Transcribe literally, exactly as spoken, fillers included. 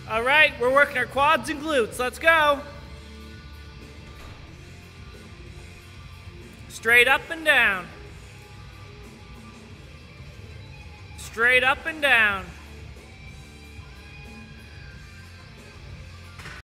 All right, we're working our quads and glutes. Let's go. Straight up and down. Straight up and down.